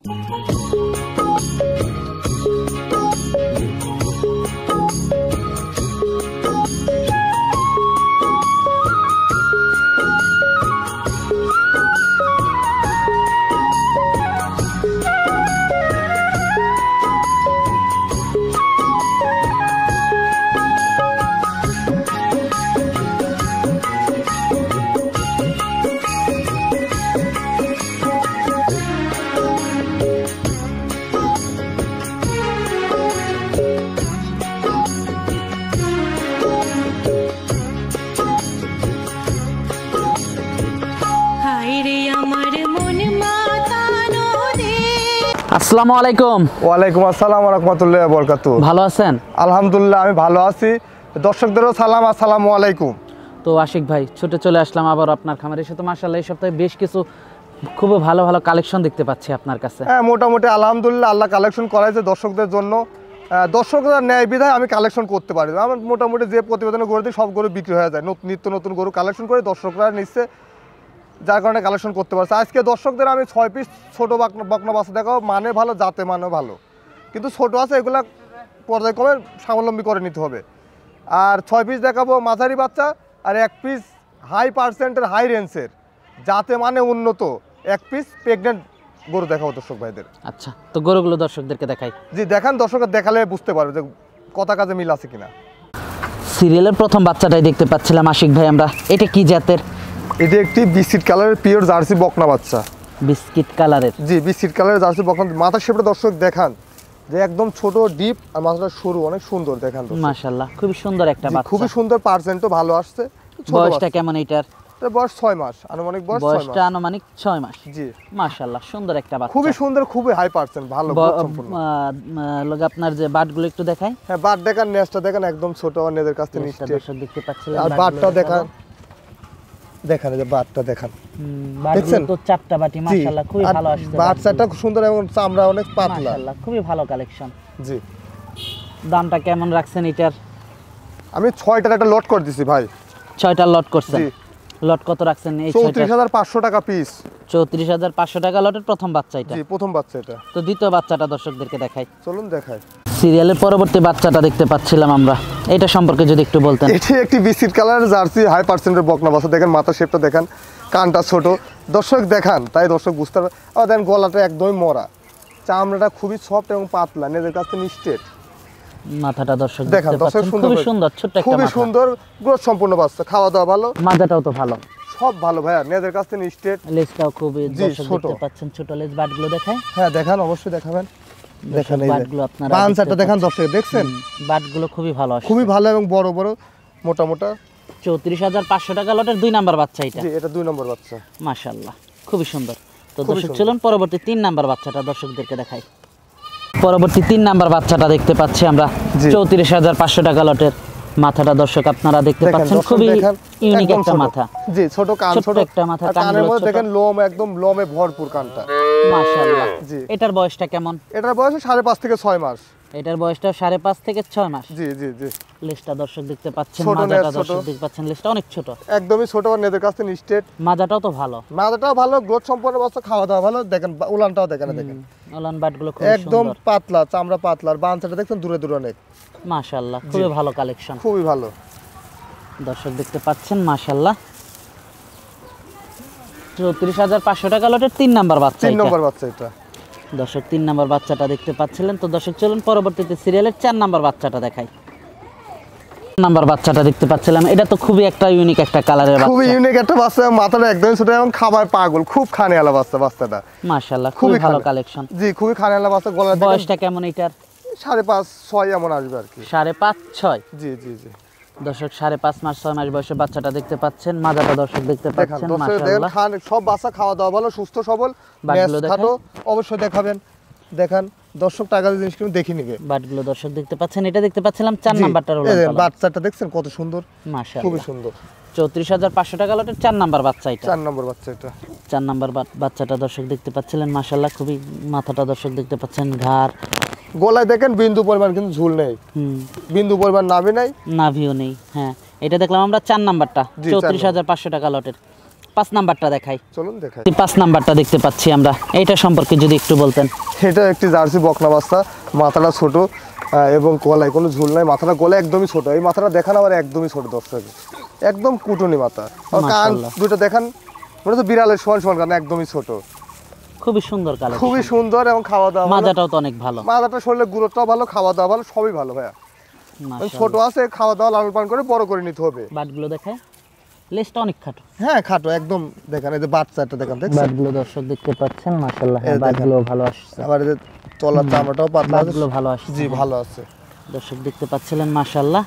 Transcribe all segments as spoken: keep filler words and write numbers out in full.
আসসালামু আলাইকুম। ওয়ালাইকুম আসসালাম ওয়া রাহমাতুল্লাহি ওয়া বারাকাতুহু। ভালো আছেন? আলহামদুলিল্লাহ আমি ভালো আছি। দর্শকদেরও সালাম, আসসালামু আলাইকুম। তো আশিক ভাই, ছুটে চলে আসলাম আবার আপনার খামারে। এসে তো মাশাআল্লাহ এই সপ্তাহে বেশ কিছু খুব ভালো ভালো কালেকশন দেখতে পাচ্ছি আপনার কাছে। হ্যাঁ, মোটামুটি আলহামদুলিল্লাহ আল্লাহ কালেকশন করাইছে দর্শকদের জন্য। দর্শকরা ন্যায় বিধায় আমি কালেকশন করতে পারি। আমার মোটামুটি যে প্রতিবেদন গরু দিই সব গরু বিক্রি হয়ে যায়, নিত্য নতুন গরু কালেকশন করে দর্শকরা নিচ্ছে, যার কারণে কালেকশন করতে পারছে। আজকে দর্শকদের আমি ছয় পিস ছোটো বকনা বকনা বাচ্চা দেখাবো, মানে ভালো, জাতে মানে ভালো, কিন্তু ছোটো আছে, এগুলা পর্যায়ক্রমে স্বাবলম্বী করে নিতে হবে। আর ছয় পিস দেখাবো মাঝারি বাচ্চা, আর এক পিস হাই পার্সেন্টের হাই রেঞ্জের জাতে মানে উন্নত এক পিস প্রেগনেন্ট গরু দেখাবো দর্শক ভাইদের। আচ্ছা, তো গরুগুলো দর্শকদেরকে দেখাই। জি দেখান, দর্শকরা দেখালে বুঝতে পারবে যে কথা কাজে মিল আছে কিনা। সিরিয়ালের প্রথম বাচ্চাটাই দেখতে পাচ্ছিলাম আশিক ভাই আমরা। এটা কি জাতের? এটি একটি বিস্কিট কালারের পিওর জার্সি বকনা বাচ্চা। বিস্কিট কালারের? জি, বিস্কিট কালারের জার্সি বকনা। মাথার শেপটা দর্শক দেখান, যে একদম ছোট ডিপ, আর মাথাটা সরু, অনেক সুন্দর দেখান। মাশাআল্লাহ, খুবই সুন্দর একটা বাচ্চা, খুবই সুন্দর, পার্সেন্টও ভালো আসছে। বয়সটা কেমন এটার? এর বয়স ছয় মাস, আনুমানিক বয়স ছয় মাস। বয়সটা আনুমানিক ছয় মাস। জি, মাশাআল্লাহ, সুন্দর একটা বাচ্চা, খুবই সুন্দর, খুবই হাই পার্সেন্ট, ভালো সম্পূর্ণ। লগ আপনার যে বাটগুলো একটু দেখাই। হ্যাঁ, বাট দেখান, নেজটা দেখেন একদম ছোট, আর নেজের কাছে নিচে দর্শক দেখতে পাচ্ছেন। আর বাটটা দেখান, দেখান এই যে বাটটা দেখান, বাটগুলো তো চারটা বাটি, মাশাআল্লাহ খুবই ভালো আসছে। বাট চারটা খুব সুন্দর এবং চামড়া অনেক পাতলা, মাশাআল্লাহ খুবই ভালো কালেকশন। জি, দামটা কেমন রাখছেন এটার? আমি ছয়টার একটা লট করে দিছি ভাই। ছয়টা লট করছেন? জি। লট কত রাখছেন এই ছয়টা? চৌত্রিশ হাজার পাঁচশো টাকা পিস। চৌত্রিশ হাজার পাঁচশো টাকা লটের প্রথম বাচ্চা এটা? জি, প্রথম বাচ্চা এটা। তো দ্বিতীয় বাচ্চাটা দর্শকদেরকে দেখাই। চলুন দেখাই। সিরিয়ালের পরবর্তী বাচ্চাটা দেখতে পাচ্ছিলাম আমরা, এটা সম্পর্কে যদি একটু বলতেন। এটি একটি বিস্কিট কালারের জার্সি হাই পার্সেন্টের বকনা বাচ্চা। দেখেন মাথার শেপটা দেখান, কানটা ছোট, দর্শক দেখান, তাই দর্শক বুঝতে পারবে। আর দেখেন গলাটা একদমই মরা, চামড়াটা খুবই সফট এবং পাতলা, নেজের কাছে নিস্টেট। মাথাটা দর্শক দেখান, দর্শক সুন্দর, খুবই সুন্দর, ছোট একটা খুবই সুন্দর গ্রোথ সম্পূর্ণ বাচ্চা, খাওয়া দাওয়া ভালো, মাথাটাও তো ভালো, সব ভালো ভাইয়া, নেজের কাছে নিস্টেট। লেজটাও খুবই দর্শক দেখতে পাচ্ছেন, ছোট লেজ। বাটগুলো দেখায়। হ্যাঁ দেখান, অবশ্যই দেখাবেন। দেখেন এই বাটগুলো আপনারা, বানসাটা দেখান দর্শক, দেখছেন বাটগুলো খুবই ভালো আসছে, খুবই ভালো এবং বড় বড় মোটা মোটা। চৌত্রিশ হাজার পাঁচশো টাকা লটের দুই নাম্বার বাচ্চা এটা? জি, এটা দুই নম্বর বাচ্চা। মাশাআল্লাহ, খুবই সুন্দর। তো দর্শক চলুন পরবর্তী তিন নাম্বার বাচ্চাটা দর্শকদেরকে দেখাই। পরবর্তী তিন নাম্বার বাচ্চাটা দেখতে পাচ্ছি আমরা, চৌত্রিশ হাজার পাঁচশো টাকা লটের। মাথাটা দর্শক আপনারা দেখতে পাচ্ছেন, খুবই ইউনিক একটা মাথা। জি, ছোট কান, ছোট একটা মাথা, কানের মধ্যে দেখেন লোম, একদম লোমে ভরপুর কানটা, মাশাআল্লাহ। জি, এটার বয়সটা কেমন? এটার বয়স সাড়ে পাঁচ থেকে ছয় মাস। এটার বয়সটা সাড়ে পাঁচ থেকে ছয় মাস। জি জি জি। লেজটা দর্শক দেখতে পাচ্ছেন, মাজাটা দর্শক দেখতে পাচ্ছেন, লেজটা অনেক ছোট, একদমই ছোট, আর নেদের কাছে নিস্টেট। মাজাটাও তো ভালো, মাজাটাও ভালো, গ্রোথ সম্পন্ন বাচ্চা, খাওয়া দাওয়া ভালো। দেখেন উলানটাও দেখেন, দেখেন উলান বাটগুলো খুব একদম পাতলা, চামড়া পাতলা, আর বানসাটা দেখছেন দূরে দূরে অনেক। মাশাআল্লাহ, খুবই ভালো কালেকশন, খুবই ভালো দর্শক দেখতে পাচ্ছেন। মাশাআল্লাহ, চৌত্রিশ হাজার পাঁচশো টাকা লটের তিন নাম্বার বাচ্চা। তিন নম্বর বাচ্চা এটা দর্শক, তিন নাম্বার বাচ্চাটা দেখতে পাচ্ছিলেন। তো দর্শক চলুন পরবর্তীতে সিরিয়ালের চার নাম্বার বাচ্চাটা দেখাই। নাম্বার বাচ্চাটা দেখতে পাচ্ছিলাম, এটা তো খুবই একটা ইউনিক একটা কালারের বাচ্চা, খুবই ইউনিক একটা বাচ্চা, মাথাটা একদম ছোট এবং খাবার পাগল, খুব খানেওয়ালা বাচ্চা বাচ্চাটা। মাশাআল্লাহ, খুবই ভালো কালেকশন। জি, খুবই খানেওয়ালা বাচ্চা। গলার বয়সটা কেমন এটার? সাড়ে পাঁচ ছয় এমন আসবে আর কি। সাড়ে পাঁচ ছয়? জি জি জি। দর্শক সাড়ে পাঁচ মাস ছয় মাস বয়সে বাচ্চাটা দেখতে পাচ্ছেন, মাজাটা দর্শক দেখতে পাচ্ছেন। মাশাআল্লাহ, সব বাচ্চা খাওয়া দাওয়া ভালো, সুস্থ সবল, খাটো অবশ্যই দেখাবেন। দেখান দর্শক, টাকা জিনিস কিন্তু দেখি নিবে। বাটগুলো দর্শক দেখতে পাচ্ছেন, এটা দেখতে পাচ্ছিলাম চার নাম্বারটার ওলান। বাচ্চাটা দেখছেন কত সুন্দর, মাশাআল্লাহ খুবই সুন্দর। চৌত্রিশ হাজার পাঁচশো টাকা লটের চার নাম্বার বাচ্চা এটা? চার নম্বর বাচ্চা এটা। চার নাম্বার বাচ্চাটা দর্শক দেখতে পাচ্ছিলেন, মাশাআল্লাহ খুবই। মাথাটা দর্শক দেখতে পাচ্ছেন, ঘাড়, গলায় দেখেন বিন্দু পরিমাণ কিন্তু ঝুল নেই, বিন্দু পরিমাণ নাভি নাই, নাভিও নেই। হ্যাঁ, এটা দেখলাম আমরা চার নাম্বারটা, চৌত্রিশ হাজার পাঁচশো টাকা লটের। পাঁচ নাম্বারটা দেখাই, চলুন দেখাই। পাঁচ নাম্বারটা দেখতে পাচ্ছি আমরা, এইটা সম্পর্কে যদি একটু বলতেন। এটা একটি জার্সি বকনা বাচ্চা, মাথাটা ছোট এবং গলায় কোনো ঝুল নাই, মাথাটা গলায় একদমই ছোট। এই মাথাটা দেখান আবার একদমই ছোট দর্শক, একদম কুটুনি মাথা। আর কান দুটো দেখান, মনে হচ্ছে বিড়ালের সমান সমান কান, একদমই ছোট, খুবই সুন্দর কালার, খুবই সুন্দর। এবং খাওয়া দাওয়া, মাজাটাও তো অনেক ভালো, মাজাটা শরীরের গুরুত্বটাও ভালো, খাওয়া দাওয়া ভালো, সবই ভালো ভাইয়া। ছোট আছে, খাওয়া দাওয়া লালন পালন করে বড় করে নিতে হবে। বাটগুলো দেখায়, লেজটা অনেক খাটো। হ্যাঁ খাটো একদম, দেখেন এই যে বাচ্চাটা দেখেন, দেখছেন বাটগুলো দর্শক দেখতে পাচ্ছেন, মাশাআল্লাহ বাটগুলো ভালো আসছে। আবার এই যে তলার চামড়াটাও পাতলা, বাটগুলো ভালো আসছে। জি ভালো আছে দর্শক দেখতে পাচ্ছিলেন, মাশাআল্লাহ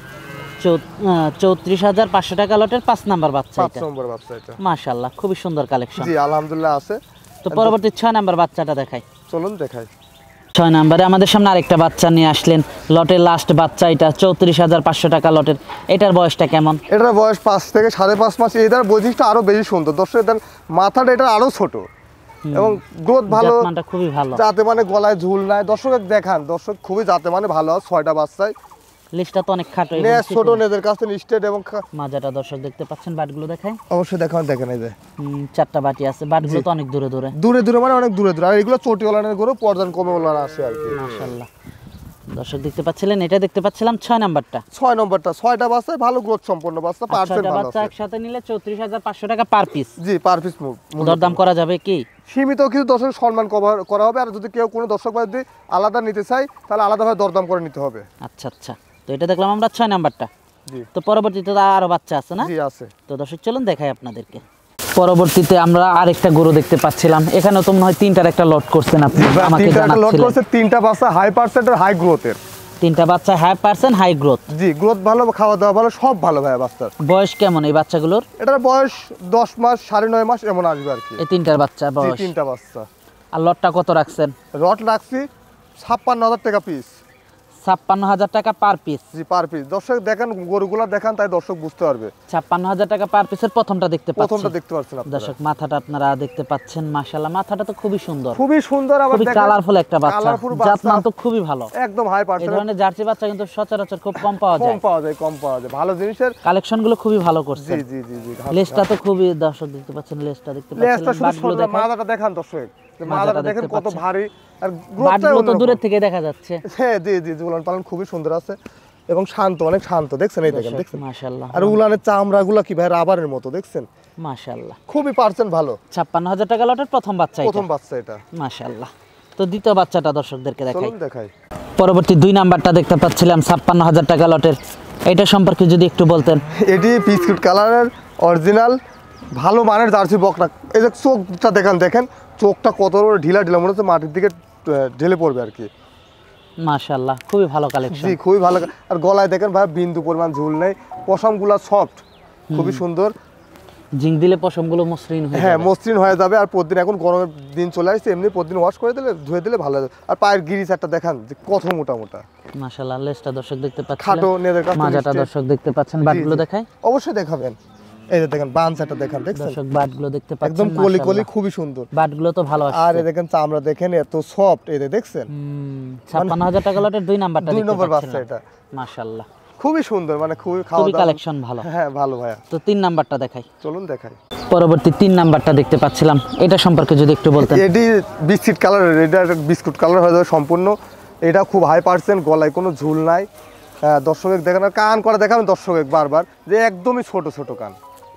চৌত্রিশ হাজার পাঁচশো টাকা লটের পাঁচ নাম্বার বাচ্চা, পাঁচ নম্বর বাচ্চা এটা, মাশাআল্লাহ খুবই সুন্দর কালেকশন। জি আলহামদুলিল্লাহ আছে। তো পরবর্তী ছয় নাম্বার বাচ্চাটা দেখাই, চলুন দেখাই। ছয় নাম্বারে আমাদের সামনে আরেকটা বাচ্চা নিয়ে আসলেন, লটের লাস্ট বাচ্চা এটা, চৌত্রিশ হাজার পাঁচশো টাকা লটের। এটার বয়সটা কেমন? এটার বয়স পাঁচ থেকে সাড়ে পাঁচ মাস। এটার বৈশিষ্ট্য আরো বেশি সুন্দর দর্শক, এটার মাথাটা এটা আরো ছোট এবং গ্রোথ ভালো, জাতমানটা খুবই ভালো, যাতে মানে গলায় ঝুল নাই। দর্শক দেখান, দর্শক খুবই যাতে মানে ভালো, ছয়টা বাচ্চায় লিস্টটা তো অনেক খাটো, নেজ ছোট, নেজের কাছে স্টেট এবং মাজাটা দর্শক দেখতে পাচ্ছেন। বাটগুলো দেখাই, অবশ্যই দেখান, দেখেন এই যে চারটা বাটি আছে, বাটগুলো তো অনেক দূরে দূরে, দূরে দূরে মানে অনেক দূরে দূরে। আর এগুলো চটি ওলানের গরু, পর্দান কমে ওলান আসে আর কি, মাশাআল্লাহ। দর্শক দেখতে পাচ্ছিলেন, এটা দেখতে পাচ্ছিলাম ছয় নাম্বারটা, ছয় নম্বরটা, ছয়টা বাচ্চায় ভালো গ্রোথ সম্পন্ন বাচ্চা, পার্সেন্ট ভালো বাচ্চা আছে। একসাথে নিলে চৌত্রিশ হাজার পাঁচশো টাকা পার পিস। জি পার পিস মুভ, দরদাম করা যাবে কি? সীমিত কিছু দর্শক সম্মান কভার করা হবে। আর যদি কেউ কোনো দর্শক ভাই যদি আলাদা নিতে চাই, তাহলে আলাদাভাবে দরদাম করে নিতে হবে। আচ্ছা আচ্ছা, তো এটা দেখলাম আমরা ছয় নাম্বারটা। জি তো পরবর্তীতে আরো বাচ্চা আছে না? জি আছে। তো দর্শক চলুন দেখাই আপনাদেরকে। পরবর্তীতে আমরা আরেকটা গরু দেখতে পাচ্ছিলাম, এখানেও তো মনে হয় তিনটার একটা লট করছেন আপনি, আমাকে তিনটা লট জানাচ্ছিলেন। করছে, তিনটা বাচ্চা হাই পার্সেন্টের, হাই গ্রোথের। তিনটা বাচ্চা হাই পার্সেন্ট, হাই গ্রোথ। জি গ্রোথ ভালো, খাওয়া দাওয়া ভালো, সব ভালো ভাই বাচ্চার। বয়স কেমন এই বাচ্চাগুলোর? এটার বয়স দশ মাস, সাড়ে নয় মাস এমন আসবে আর কি। এই তিনটার বাচ্চা জি বয়স, তিনটা বাচ্চা। আর লটটা কত রাখছেন? লট রাখছি ছাপ্পান্ন হাজার টাকা পিস। ছাপ্পান্ন হাজার টাকা পার পিস। জি পার পিস। দর্শক দেখেন, গরুগুলা দেখান, তাই দর্শক বুঝতে পারবে। ছাপ্পান্ন হাজার টাকা পার পিসের প্রথমটা দেখতে পাচ্ছেন, প্রথমটা দেখতে পাচ্ছেন আপনারা। দর্শক মাথাটা আপনারা দেখতে পাচ্ছেন, মাশাআল্লাহ মাথাটা তো খুবই সুন্দর, খুবই সুন্দর। আবার খুবই দেখেন কালারফুল একটা বাচ্চা, কালারফুল জাতমান বাচ্চা, তো খুবই ভালো, একদম হাই এই পার্সেন্ট। ধরনের জার্সি বাচ্চা কিন্তু সচরাচর খুব কম পাওয়া যায়, কম পাওয়া যায়, কম পাওয়া যায় ভালো জিনিসের। কালেকশন গুলো খুবই ভালো করছে। জি জি জি জি। লেজটা তো খুবই, দর্শক দেখতে পাচ্ছেন লেজটা দেখতে লেজটা পাচ্ছেন, শুধু বাটগুলো দেখেন, মাথাটা দেখান দর্শক, মাথাটা দেখেন কত ভারী, আর বাটগুলো তো দূরের থেকে দেখা যাচ্ছে। হ্যাঁ জি জি, উলান পালন খুবই সুন্দর আছে এবং শান্ত, অনেক শান্ত। দেখছেন এই দেখেন, দেখছেন মাশাআল্লাহ। আর উলানের চামড়াগুলো কি ভাই রাবারের মতো, দেখছেন মাশাআল্লাহ। খুবই পার্সেন্ট ভালো। ছাপ্পান্ন হাজার টাকা লটের প্রথম বাচ্চা, প্রথম বাচ্চা এটা, মাশাআল্লাহ। তো দ্বিতীয় বাচ্চাটা দর্শকদেরকে দেখাই, চলুন দেখাই। পরবর্তী দুই নাম্বারটা দেখতে পাচ্ছিলাম ছাপ্পান্ন হাজার টাকা লটের, এটা সম্পর্কে যদি একটু বলতেন। এটি বিস্কুট কালারের অরিজিনাল ভালো মানের জার্সি বকনা। এই যে চোখটা দেখেন, দেখেন চোখটা কত বড় ঢিলা ঢিলা, মনে হচ্ছে মাটির দিকে ঢেলে পড়বে আর কি। মাশাআল্লাহ খুবই ভালো কালেকশন। জি খুবই ভালো। আর গলায় দেখেন ভাই বিন্দু পরিমাণ ঝুল নেই, পশমগুলা সফট, খুবই সুন্দর। জিং দিলে পশমগুলো মসৃণ হয়ে হ্যাঁ যাবে, মসৃণ হয়ে যাবে। আর প্রতিদিন, এখন গরমের দিন চলে আসছে, এমনি প্রতিদিন ওয়াশ করে দিলে, ধুয়ে দিলে ভালো হবে। আর পায়ের গিরিচ একটা দেখান যে কত মোটা মোটা, মাশাআল্লাহ। লেজটা দর্শক দেখতে পাচ্ছেন, খাটো, নেদের কাছে মাজাটা দর্শক দেখতে পাচ্ছেন, বাটগুলো দেখাই, অবশ্যই দেখাবেন। এই যে দেখেন বানসাটা দেখান, দেখছেন দর্শক বাটগুলো দেখতে পাচ্ছেন, একদম কলি কলি, খুবই সুন্দর। বাটগুলো তো ভালো আসছে। আর এই দেখেন চামড়া দেখেন এত সফট, এই যে দেখছেন। ছাপ্পান্ন হাজার টাকা লটের দুই নাম্বারটা দুই দেখতে নম্বর পাচ্ছেন, বাচ্চা এটা মাশাআল্লাহ খুবই সুন্দর, মানে খুবই খাওয়া খুবই দাওয়া, কালেকশন ভালো। হ্যাঁ ভালো ভাইয়া। তো তিন নাম্বারটা দেখাই, চলুন দেখাই। পরবর্তী তিন নাম্বারটা দেখতে পাচ্ছিলাম, এটা সম্পর্কে যদি একটু বলতেন। এটি বিস্কিট কালার, এটা বিস্কুট কালার হয়ে যাবে সম্পূর্ণ। এটা খুব হাই পার্সেন্ট, গলায় কোনো ঝুল নাই। দর্শকের দেখেন, আর কান করা দেখাবেন দর্শক বারবার, যে একদমই ছোট ছোট কান,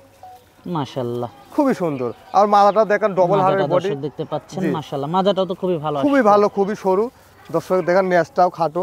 মাশাআল্লাহ খুবই সুন্দর। আর মাথাটা দেখেন ডবল হাড়ের বডি, দেখতে পাচ্ছেন, মাশাআল্লাহ মাজাটাও তো খুবই ভালো, খুবই ভালো, খুবই সরু। দর্শক দেখেন নেজটাও খাটো।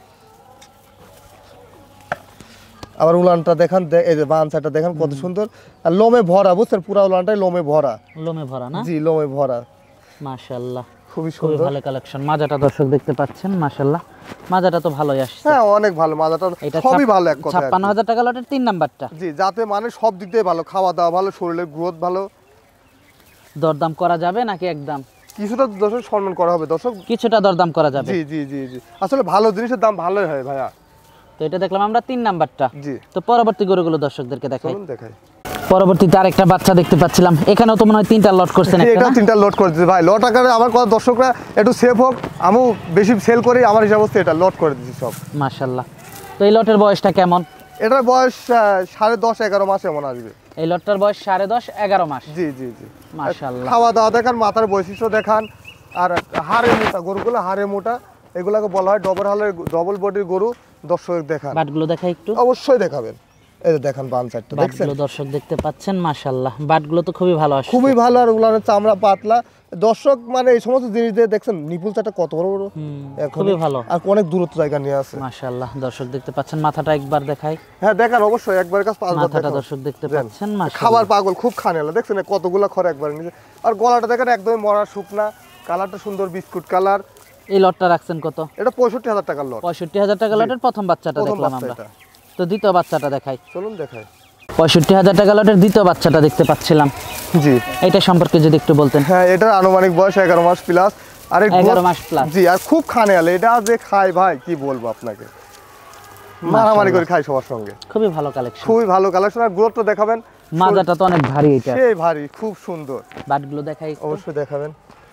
আবার উলানটা দেখেন, এই যে বানসাটা দেখেন কত সুন্দর, আর লোমে ভরা, বুঝছেন পুরো উলানটাই লোমে ভরা। লোমে ভরা না? জি লোমে ভরা, মাশাআল্লাহ খুবই খুবই সুন্দর। ভালো কালেকশন। মাজাটা দর্শক দেখতে পাচ্ছেন, মাশাআল্লাহ মাজাটা তো ভালোই আসছে। হ্যাঁ অনেক ভালো, মাজাটা সবই ভালো এক কথা। ছাপ্পান্ন হাজার টাকা লটের তিন নাম্বারটা, জি যাতে মানে সব দিক দিয়ে ভালো, খাওয়া দাওয়া ভালো, শরীরের গ্রোথ ভালো। দরদাম করা যাবে নাকি একদম? কিছুটা দর্শক সম্মান করা হবে দর্শক, কিছুটা দরদাম করা যাবে। জি জি জি জি, আসলে ভালো জিনিসের দাম ভালোই হয় ভাইয়া। তো এটা দেখলাম আমরা তিন নাম্বারটা। জি তো পরবর্তী গরুগুলো দর্শকদেরকে দেখাই। চলুন দেখাই। পরবর্তীতে আরেকটা বাচ্চা দেখতে পাচ্ছিলাম, এখানেও তো মনে হয় তিনটা লট করছেন। এটা তিনটা লট করে দিচ্ছি ভাই, লট আকারে আমার কথা দর্শকরা একটু সেফ হোক, আমিও বেশি সেল করি, আমার হিসাব হচ্ছে এটা লট করে দিচ্ছি সব। মাশাআল্লাহ। তো এই লটের বয়সটা কেমন? এটার বয়স সাড়ে দশ এগারো মাস এমন আসবে। এই লটটার বয়স সাড়ে দশ এগারো মাস। জি জি জি মাশাআল্লাহ। খাওয়া দাওয়া দেখান, মাথার বৈশিষ্ট্য দেখান, আর হাড়ে মোটা গরুগুলো, হাড়ে মোটা, এগুলাকে বলা হয় ডবল হালের ডবল বডির গরু। দর্শক দেখান, বাটগুলো দেখাই একটু। অবশ্যই দেখাবেন। এই যে দেখেন বান চারটা দেখছেন, বাটগুলো দর্শক দেখতে পাচ্ছেন, মাশাআল্লাহ বাটগুলো তো খুবই ভালো আসছে, খুবই ভালো। আর ওগুলোর চামড়া পাতলা। দর্শক মানে এই সমস্ত জিনিস দিয়ে দেখছেন নিপুল চারটা কত বড় বড়, খুবই ভালো, আর অনেক দূরত্ব জায়গা নিয়ে আছে। মাশাআল্লাহ দর্শক দেখতে পাচ্ছেন। মাথাটা একবার দেখাই। হ্যাঁ দেখান অবশ্যই, একবার কাছে পাঁচবার মাথাটা দেখান। দর্শক দেখতে পাচ্ছেন, মাশাআল্লাহ খাবার পাগল, খুব খানেলা দেখছেন, কতগুলা খড় একবার নিচে। আর গলাটা দেখেন একদমই মরা শুকনা, কালারটা সুন্দর বিস্কুট কালার। এই লটটা রাখছেন কত? এটা পঁয়ষট্টি হাজার টাকার লট। পঁয়ষট্টি হাজার টাকা লটের প্রথম বাচ্চাটা দেখলাম আমরা। তো দ্বিতীয় বাচ্চাটা দেখাই, চলুন দেখাই। পঁয়ষট্টি হাজার টাকা লটের দ্বিতীয় বাচ্চাটা দেখতে পাচ্ছিলাম। জি, এটা সম্পর্কে যদি একটু বলতেন। হ্যাঁ এটার আনুমানিক বয়স এগারো মাস প্লাস। আর এগারো মাস প্লাস। জি, আর খুব খানেলা। এটা যে খায় ভাই কি বলবো আপনাকে, মারামারি করে খায় সবার সঙ্গে। খুবই ভালো কালেকশন, খুবই ভালো কালেকশন। আর গ্রোথটা দেখাবেন, মাজাটা তো অনেক ভারী, এটা সেই ভারী, খুব সুন্দর। বাটগুলো দেখাই, অবশ্যই দেখাবেন।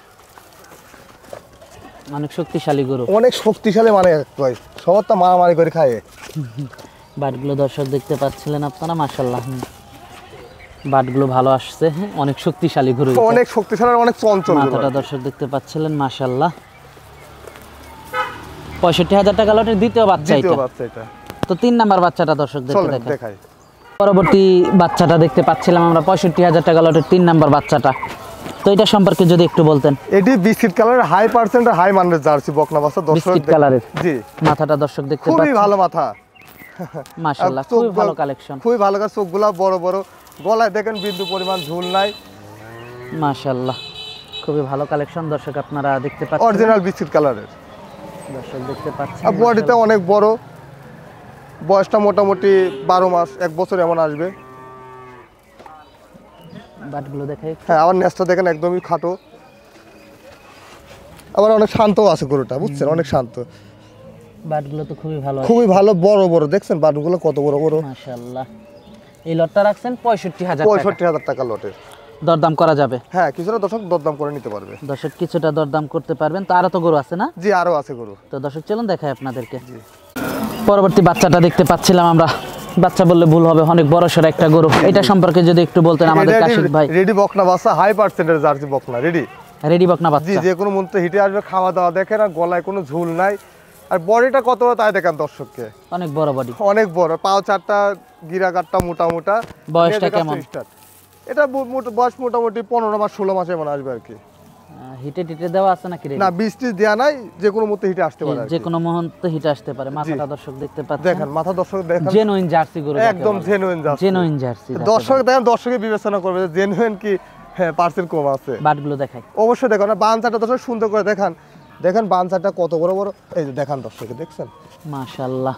অনেক শক্তিশালী গরু, অনেক শক্তিশালী, মানে ভাই সবার তো মারামারি করে খায়। বাটগুলো দর্শক দেখতে পাচ্ছিলেন আপনারা, মাশাআল্লাহ বাটগুলো ভালো আসছে, অনেক শক্তিশালী গরু, অনেক শক্তিশালী, অনেক চঞ্চল। মাথাটা দর্শক দেখতে পাচ্ছিলেন, মাশাআল্লাহ। পঁয়ষট্টি হাজার টাকা লটের দ্বিতীয় বাচ্চা এটা। তো তিন নাম্বার বাচ্চাটা দর্শক দেখতে দেখাই। পরবর্তী বাচ্চাটা দেখতে পাচ্ছিলাম আমরা, পঁয়ষট্টি হাজার টাকা লটের তিন নাম্বার বাচ্চাটা। তো এটা সম্পর্কে যদি একটু বলতেন। এটি বিস্কিট কালারের হাই পার্সেন্ট হাই মানের জার্সি বকনা বাচ্চা। দর্শক বিস্কিট কালারের, জি। মাথাটা দর্শক দেখতে পাচ্ছেন, খুবই ভালো মাথা, মাশাআল্লাহ খুবই ভালো কালেকশন, খুবই ভালো। চোখগুলা বড় বড়, গলায় দেখেন বিন্দু পরিমাণ ঝুল নাই, মাশাআল্লাহ খুবই ভালো কালেকশন। দর্শক আপনারা দেখতে পাচ্ছেন, অরিজিনাল বিস্কিট কালারের দর্শক দেখতে পাচ্ছেন। আর বডিতে অনেক বড়, বয়সটা মোটামুটি বারো মাস এক বছর এমন আসবে। বাটগুলো দেখাই। হ্যাঁ, আমার নেসটা দেখেন একদমই খাটো, আবার অনেক শান্ত আছে গরুটা, বুঝছেন, অনেক শান্ত। বাটগুলো তো খুবই ভালো, খুবই ভালো, বড় বড় দেখছেন বাটগুলো কত বড় বড়, মাশাআল্লাহ। এই লটটা রাখছেন পঁয়ষট্টি হাজার পঁয়ষট্টি হাজার টাকা লটের। দরদাম করা যাবে? হ্যাঁ, কিছুটা দর্শক দরদাম করে নিতে পারবে। দর্শক কিছুটা দরদাম করতে পারবেন। তো আরো তো গরু আছে না? জি, আরো আছে গরু। তো দর্শক চলুন দেখাই আপনাদেরকে। পরবর্তী বাচ্চাটা দেখতে পাচ্ছিলাম আমরা, বাচ্চা বললে ভুল হবে, অনেক বড় সড় একটা গরু। এটা সম্পর্কে যদি একটু বলতেন আমাদের কাশিক ভাই। রেডি বকনা বাচ্চা, হাই পার্সেন্টের জার্সি বকনা, রেডি রেডি বকনা বাচ্চা। জি, যে কোনো মুহূর্তে হিটে আসবে। খাওয়া দাওয়া দেখেন, আর গলায় কোনো ঝুল নাই। আর বডিটা কত বড় তাই দেখেন দর্শককে, অনেক বড় বডি, অনেক বড়। পাও চারটা, গিরা কাটটা মোটা মোটা। বয়সটা কেমন? এটা বয়স মোটামুটি পনেরো মাস ষোলো মাসে মনে আসবে আর কি। হিটে টিটে দেওয়া আছে নাকি? না, বীজ টিজ দেওয়া নাই, যে কোনো মুহূর্তে হিটে আসতে পারে, যে কোনো মুহূর্তে হিটে আসতে পারে। মাথাটা দর্শক দেখতে পাচ্ছেন, দেখেন মাথা দর্শক দেখেন, জেনুইন জার্সি গরু, একদম জেনুইন জার্সি, জেনুইন জার্সি। দর্শক দেখেন, দর্শকে বিবেচনা করবে যে জেনুইন কি হ্যাঁ পার্সেন্ট কম আছে। বাটগুলো দেখাই, অবশ্যই দেখো না, বানচাটা দর্শক সুন্দর করে দেখান, দেখেন বানচাটা কত বড় বড়, এই যে দেখান দর্শকে, দেখছেন মাশাআল্লাহ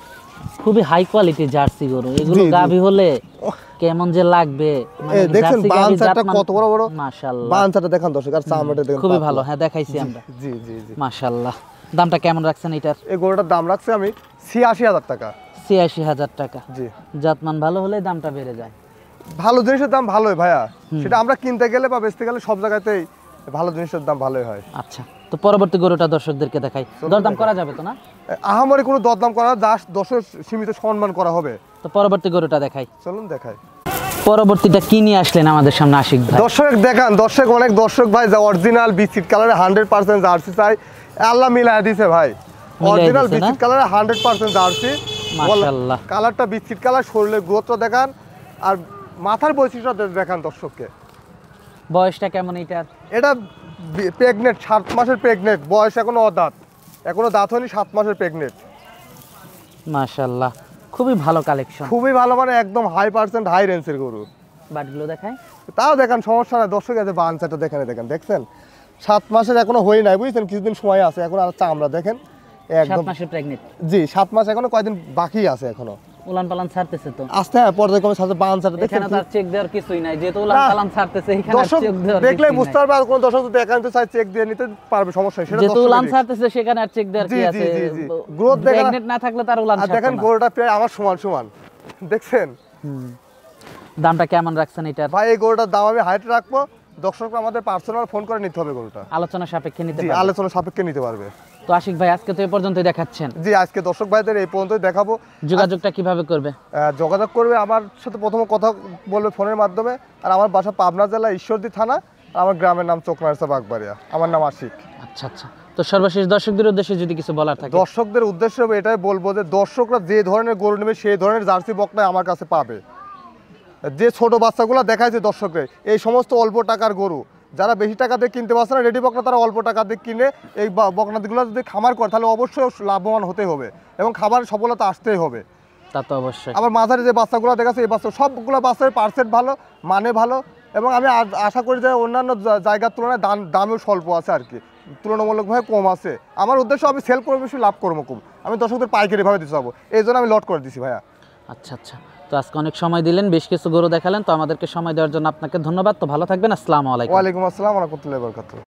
খুবই হাই কোয়ালিটি জার্সি গরু। এগুলো গাভী হলে কেমন যে লাগবে, মানে দেখেন বানচাটা কত বড় বড়, মাশাআল্লাহ। বানচাটা দেখান দর্শক, আর চামড়াটা দেখেন খুবই ভালো। হ্যাঁ দেখাইছি আমরা। জি জি জি, মাশাআল্লাহ। দামটা কেমন রাখছেন এটার? এই গরুটার দাম রাখছি আমি ছিয়াশি হাজার টাকা। ছিয়াশি হাজার টাকা। জি, জাতমান ভালো হলে দামটা বেড়ে যায়। ভালো জিনিসের দাম ভালোই ভাইয়া, সেটা আমরা কিনতে গেলে বা বেচতে গেলে সব জায়গাতেই ভালো জিনিসের দাম ভালোই হয়। আচ্ছা, তো পরবর্তী গরুটা দর্শকদেরকে দেখাই। দরদাম করা যাবে তো না? আহামরি কোনো দরদাম করা, জাস্ট দর্শক সীমিত সম্মান করা হবে। তো পরবর্তী গরুটা দেখাই, চলুন দেখাই। পরবর্তীটা কি নিয়ে আসলেন আমাদের সামনে আশিক ভাই? দর্শক দেখান, দর্শক অনেক দর্শক ভাই যা অরিজিনাল বিস্কিট কালারে হান্ড্রেড পার্সেন্ট জার্সি চাই, আল্লাহ মিলাই দিছে ভাই। অরিজিনাল বিস্কিট কালারে হান্ড্রেড পার্সেন্ট জার্সি, মাশাআল্লাহ। কালারটা বিস্কিট কালার, শরীরের গ্রোথটা দেখান, আর মাথার বৈশিষ্ট্য দেখান দর্শককে। বয়সটা কেমন এটার? এটা প্রেগনেন্ট, সাত মাসের প্রেগনেন্ট, বয়স এখনো অদাঁত, এখনো দাঁত হয়নি, সাত মাসের প্রেগনেন্ট। মাশাআল্লাহ খুবই ভালো কালেকশন, খুবই ভালো, মানে একদম হাই পার্সেন্ট হাই রেঞ্জের গরু। বাটগুলো দেখাই, তাও দেখান, সমস্যা নাই। দর্শক আছে বানচাটা দেখেন, দেখেন দেখছেন, সাত মাসের এখনো হই নাই, বুঝছেন, কিছুদিন সময় আছে এখন। আর চামড়া দেখেন সাত মাসের প্রেগনেন্ট। জি, সাত মাস এখনো কয়দিন বাকি আছে এখনো। উলান পালান ছাড়তেছে তো আস্তে, হ্যাঁ পর্যায়ক্রমে সাথে বানচাটা দেখেন। এখানে তার চেক দেওয়ার কিছুই নাই, যেহেতু উলান পালান ছাড়তেছে। এখানে দর্শক চেক দেওয়ার দেখলে বুঝতে পারবে, আর কোন দর্শক যদি একান্ত চাই চেক দিয়ে নিতে পারবে, সমস্যা নেই। সেটা যেহেতু উলান ছাড়তেছে সেখানে আর চেক দেওয়ার কি আছে? গ্রোথ দেখেন, প্রেগনেন্ট না থাকলে তার উলান ছাড়তো না। দেখেন গরুটা প্রায় আমার সমান সমান, দেখছেন। দামটা কেমন রাখছেন এটার? ভাই এই গরুটার দাম আমি হাইট রাখবো, দর্শকরা আমাদের পার্সোনাল ফোন করে নিতে হবে গরুটা, আলোচনা সাপেক্ষে নিতে পারবে, আলোচনা সাপেক্ষে নিতে পারবে। তো আশিক ভাই আজকে তো এই পর্যন্তই দেখাচ্ছেন। জি, আজকে দর্শক ভাইদের এই পর্যন্তই দেখাবো। যোগাযোগটা কিভাবে করবে? আহ, যোগাযোগ করবে আমার সাথে, প্রথমে কথা বলবে ফোনের মাধ্যমে। আর আমার বাসা পাবনা জেলা ঈশ্বরদী থানা, আর আমার গ্রামের নাম চোখনারসা বাগবাড়িয়া, আমার নাম আশিক। আচ্ছা আচ্ছা, তো সর্বশেষ দর্শকদের উদ্দেশ্যে যদি কিছু বলার থাকে। দর্শকদের উদ্দেশ্যে এটাই বলবো যে দর্শকরা যে ধরনের গরু নেবে সেই ধরনের জার্সি বকনাই আমার কাছে পাবে। যে ছোট বাচ্চাগুলো দেখাইছে দর্শকরা, এই সমস্ত অল্প টাকার গরু যারা বেশি টাকা দিয়ে কিনতে পারছে না রেডি বকনা, তারা অল্প টাকা দিয়ে কিনে এই বকনাগুলো যদি খামার করে তাহলে অবশ্যই লাভবান হতে হবে এবং খামার সফলতা আসতেই হবে। তা তো অবশ্যই। আবার মাঝারি যে বাচ্চাগুলো দেখাচ্ছে এই বাচ্চা সবগুলো বাচ্চার পার্সেন্ট ভালো, মানে ভালো, এবং আমি আশা করি যে অন্যান্য জায়গার তুলনায় দাম দামেও স্বল্প আছে আর কি, তুলনামূলকভাবে কম আছে। আমার উদ্দেশ্য আমি সেল করবো বেশি, লাভ করবো কম, আমি দর্শকদের পাইকারিভাবে দিতে যাবো, এই জন্য আমি লট করে দিচ্ছি ভাইয়া। আচ্ছা আচ্ছা, তো আজকে অনেক সময় দিলেন, বেশ কিছু গরু দেখালেন, তো আমাদেরকে সময় দেওয়ার জন্য আপনাকে ধন্যবাদ। তো ভালো থাকবেন, আসসালামু আলাইকুম। ওয়ালাইকুম আসসালাম ওয়া রাহমাতুল্লাহি ওয়া বারাকাতুহু।